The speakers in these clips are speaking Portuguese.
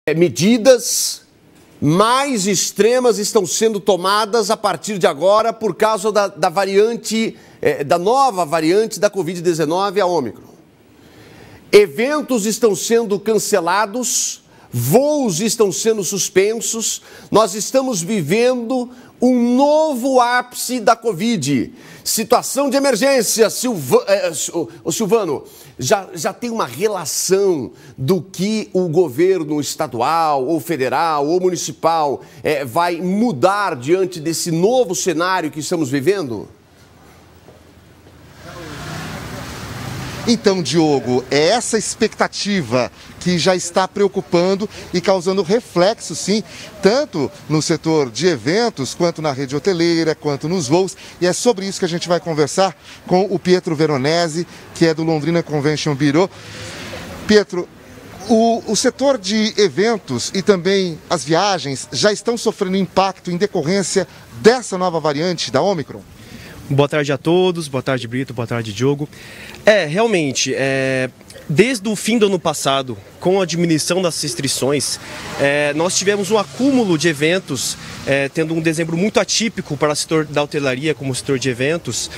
Medidas mais extremas estão sendo tomadas a partir de agora por causa da variante, da nova variante da Covid-19, a Ômicron. Eventos estão sendo cancelados, voos estão sendo suspensos, nós estamos vivendo um novo ápice da Covid. Situação de emergência, Silvano, já tem uma relação do que o governo estadual, ou federal, ou municipal vai mudar diante desse novo cenário que estamos vivendo? Então, Diogo, é essa expectativa que já está preocupando e causando reflexo, sim, tanto no setor de eventos, quanto na rede hoteleira, quanto nos voos. E é sobre isso que a gente vai conversar com o Pietro Veronesi, que é do Londrina Convention Bureau. Pietro, o setor de eventos e também as viagens já estão sofrendo impacto em decorrência dessa nova variante da Ômicron? Boa tarde a todos, boa tarde Brito, boa tarde Diogo. Realmente, desde o fim do ano passado, com a diminuição das restrições, nós tivemos um acúmulo de eventos, tendo um dezembro muito atípico para o setor da hotelaria, como o setor de eventos,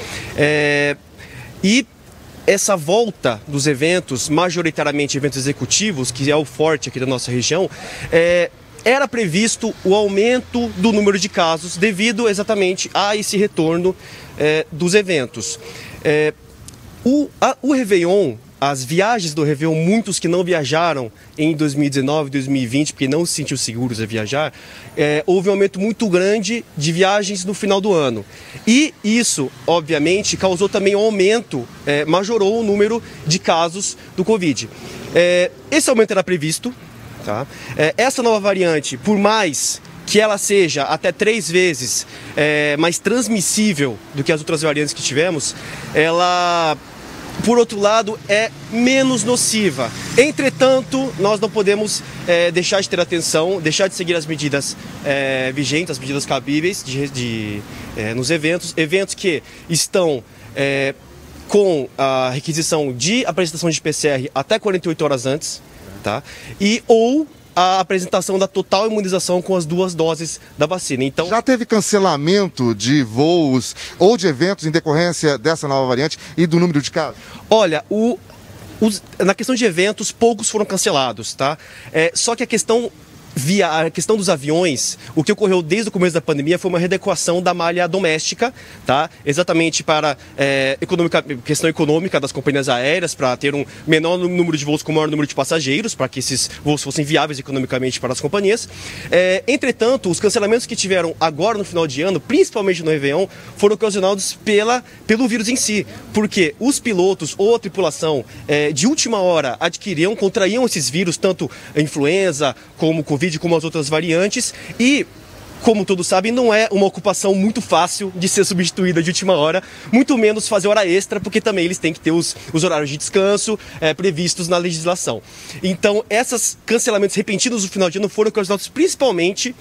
e essa volta dos eventos, majoritariamente eventos executivos, que é o forte aqui da nossa região, era previsto o aumento do número de casos devido exatamente a esse retorno dos eventos. O Réveillon, as viagens do Réveillon, muitos que não viajaram em 2019, 2020, porque não se sentiam seguros a viajar, houve um aumento muito grande de viagens no final do ano. E isso, obviamente, causou também um aumento, majorou o número de casos do Covid. Esse aumento era previsto. Tá? Essa nova variante, por mais que ela seja até 3 vezes mais transmissível do que as outras variantes que tivemos, ela, por outro lado, é menos nociva. Entretanto, nós não podemos deixar de ter atenção, deixar de seguir as medidas vigentes, as medidas cabíveis nos eventos que estão com a requisição de apresentação de PCR até 48 horas antes. Tá? Ou a apresentação da total imunização com as 2 doses da vacina. Então, já teve cancelamento de voos ou de eventos em decorrência dessa nova variante e do número de casos? Olha, na questão de eventos, poucos foram cancelados, tá? Só que a questão dos aviões, o que ocorreu desde o começo da pandemia foi uma readequação da malha doméstica, tá? Exatamente para questão econômica das companhias aéreas, para ter um menor número de voos com maior número de passageiros, para que esses voos fossem viáveis economicamente para as companhias. Entretanto, os cancelamentos que tiveram agora no final de ano, principalmente no Réveillon, foram ocasionados pelo vírus em si, porque os pilotos ou a tripulação de última hora contraíam esses vírus, tanto a influenza como o Covid, como as outras variantes, e, como todos sabem, não é uma ocupação muito fácil de ser substituída de última hora, muito menos fazer hora extra, porque também eles têm que ter os horários de descanso previstos na legislação. Então, esses cancelamentos repentinos no final de ano foram ocasionados principalmente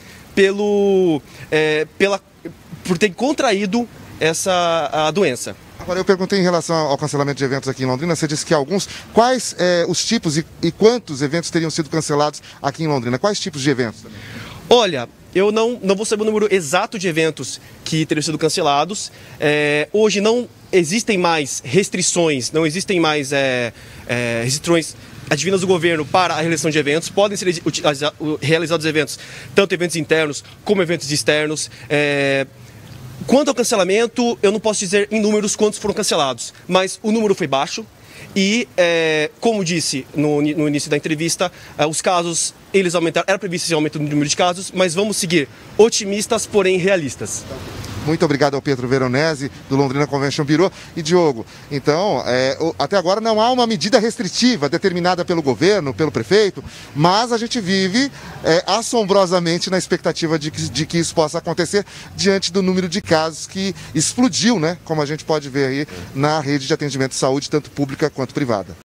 por ter contraído a doença. Agora, eu perguntei em relação ao cancelamento de eventos aqui em Londrina, você disse que alguns. Quais os tipos e quantos eventos teriam sido cancelados aqui em Londrina? Quais tipos de eventos também? Olha, eu não vou saber o número exato de eventos que teriam sido cancelados. Hoje não existem mais restrições, não existem mais restrições advindas do governo para a realização de eventos. Podem ser realizados eventos, tanto eventos internos como eventos externos. Quanto ao cancelamento, eu não posso dizer em números quantos foram cancelados, mas o número foi baixo e, como disse no início da entrevista, os casos, eles aumentaram, era previsto esse aumento no número de casos, mas vamos seguir otimistas, porém realistas. Muito obrigado ao Pietro Veronesi, do Londrina Convention Bureau. E Diogo, então, até agora não há uma medida restritiva determinada pelo governo, pelo prefeito, mas a gente vive assombrosamente na expectativa de que isso possa acontecer diante do número de casos que explodiu, né? Como a gente pode ver aí na rede de atendimento de saúde, tanto pública quanto privada.